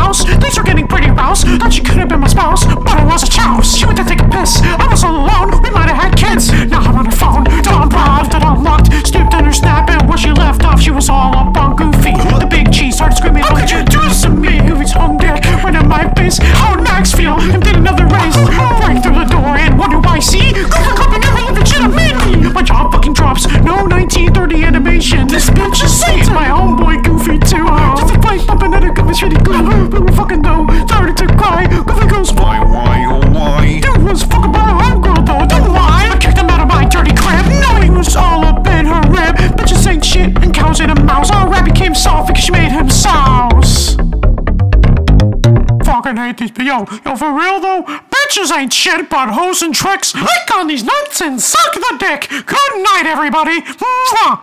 house. Things were getting pretty roused. Thought she could have been my spouse, but I was a chouse. She went to take a piss. I was all alone. We might have had kids. Now I'm on her phone. Dawn left it unlocked. Snooped in her snap, and where she left off, she was all up on Goofy. The big cheese started screaming, "How could you do this to me?" Goofy's hung dick right in my face. How would Max feel? Him did another race. Break through the door and what do I see? Goofy copy never lived legitimately. My jaw fucking drops. No 1930 animation. This bitch is safe. My homeboy Goofy too. Just a fight bumping at a Goofy's really good. But we fucking know. Started to cry. Goofy goes, "Why, oh why?" Dude was fucking by a homegirl though. Don't lie. I kicked him out of my dirty crib. Knowing he was all up in her rib. Bitches ain't shit and cows ain't a mouse. Our rat became soft because she made him sauce. Fucking hate these, but yo, for real though, bitches ain't shit but hoes and tricks. Lick on these nuts and suck the dick. Good night, everybody. Mwah.